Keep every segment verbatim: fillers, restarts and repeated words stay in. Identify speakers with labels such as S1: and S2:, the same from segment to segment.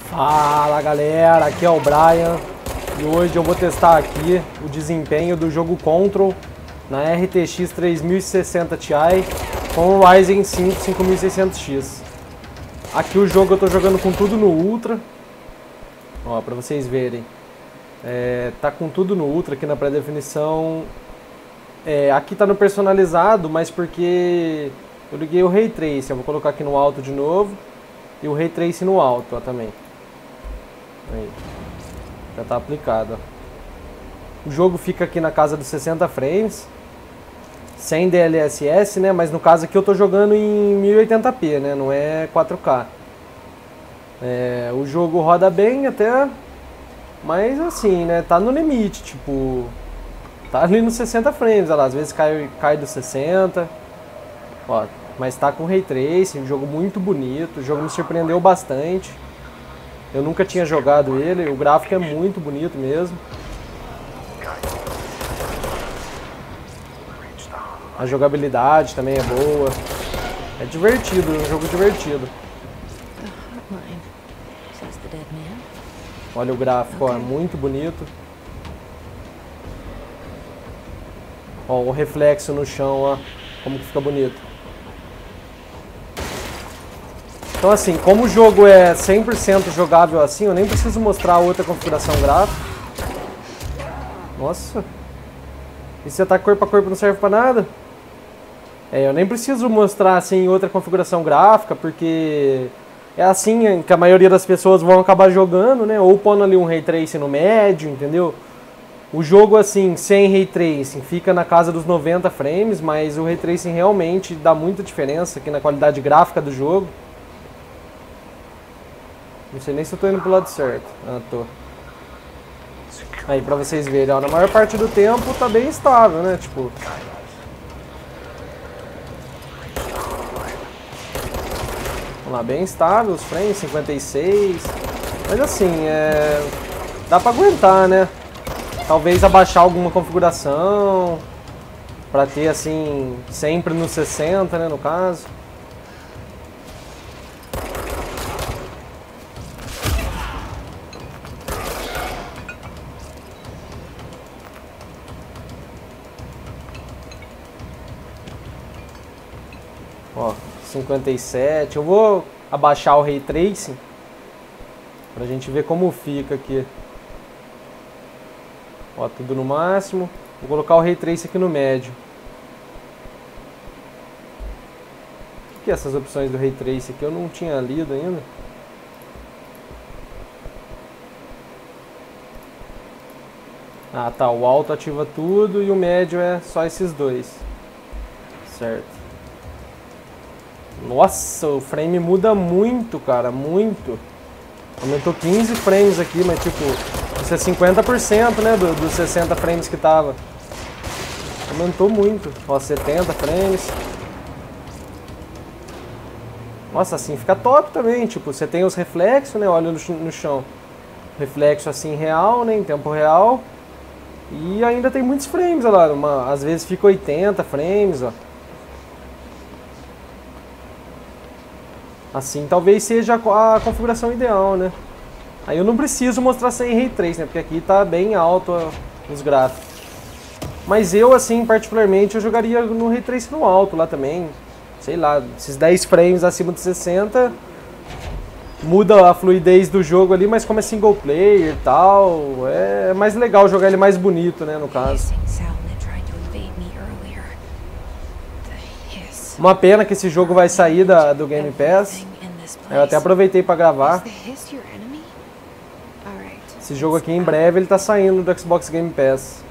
S1: Fala galera, aqui é o Brian e hoje eu vou testar aqui o desempenho do jogo Control na R T X três mil e sessenta Ti com o Ryzen cinco cinco mil e seiscentos X. Aqui o jogo eu tô jogando com tudo no Ultra, ó, pra vocês verem. É, tá com tudo no Ultra aqui na pré-definição. É, aqui tá no personalizado, mas porque eu liguei o Ray Tracing. Eu vou colocar aqui no alto de novo e o Ray Tracing no alto, ó, também. Aí, já tá aplicado, ó. O jogo fica aqui na casa dos sessenta frames, sem D L S S, né? Mas no caso aqui eu tô jogando em mil e oitenta p, né? Não é quatro K. É, o jogo roda bem até, mas assim, né? Tá no limite, tipo, tá ali nos sessenta frames, olha lá, às vezes cai, cai dos sessenta, ó, mas tá com Ray Tracing, um jogo muito bonito, o jogo me surpreendeu bastante. Eu nunca tinha jogado ele, o gráfico é muito bonito mesmo. A jogabilidade também é boa. É divertido, é um jogo divertido. Olha o gráfico, ó, é muito bonito. Ó, o reflexo no chão, ó, como que fica bonito. Então assim, como o jogo é cem por cento jogável assim, eu nem preciso mostrar outra configuração gráfica. Nossa. Esse ataque corpo a corpo não serve pra nada? É, eu nem preciso mostrar assim outra configuração gráfica, porque é assim que a maioria das pessoas vão acabar jogando, né? Ou pondo ali um Ray Tracing no médio, entendeu? O jogo assim, sem Ray Tracing, fica na casa dos noventa frames, mas o Ray Tracing realmente dá muita diferença aqui na qualidade gráfica do jogo. Não sei nem se eu tô indo pro lado certo. Ah, tô. Aí, pra vocês verem, ó, na maior parte do tempo tá bem estável, né? Tipo... Vamos lá, bem estável os frames, cinquenta e seis. Mas assim, é... dá pra aguentar, né? Talvez abaixar alguma configuração pra ter, assim, sempre nos sessenta, né, no caso. Ó, cinquenta e sete. Eu vou abaixar o Ray Tracing pra gente ver como fica aqui. Ó, tudo no máximo. Vou colocar o Ray Tracing aqui no médio. O que é essas opções do Ray Tracing aqui? Eu não tinha lido ainda. Ah, tá. O alto ativa tudo e o médio é só esses dois. Certo. Nossa, o frame muda muito, cara, muito. Aumentou quinze frames aqui, mas tipo, isso é cinquenta por cento, né, do, dos sessenta frames que tava. Aumentou muito. Ó, setenta frames. Nossa, assim fica top também, tipo, você tem os reflexos, né, olha no, no chão. Reflexo assim real, né, em tempo real. E ainda tem muitos frames, olha lá, uma, às vezes fica oitenta frames, ó. Assim, talvez seja a configuração ideal, né? Aí eu não preciso mostrar sem Ray Tracing, né? Porque aqui tá bem alto os gráficos. Mas eu, assim, particularmente, eu jogaria no Ray Tracing no alto lá também. Sei lá, esses dez frames acima de sessenta. Muda a fluidez do jogo ali, mas como é single player e tal, é mais legal jogar ele mais bonito, né, no caso. Uma pena que esse jogo vai sair da, do Game Pass. Eu até aproveitei para gravar. Esse jogo aqui em breve ele tá saindo do Xbox Game Pass.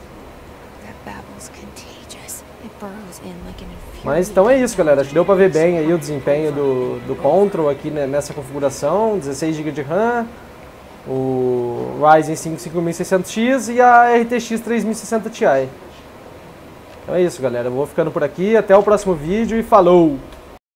S1: Mas então é isso, galera. Acho que deu para ver bem aí o desempenho do, do Control aqui, né, nessa configuração. dezesseis gigas de RAM, o Ryzen cinco cinco mil e seiscentos X e a R T X três mil e sessenta Ti. Então é isso, galera. Eu vou ficando por aqui. Até o próximo vídeo e falou!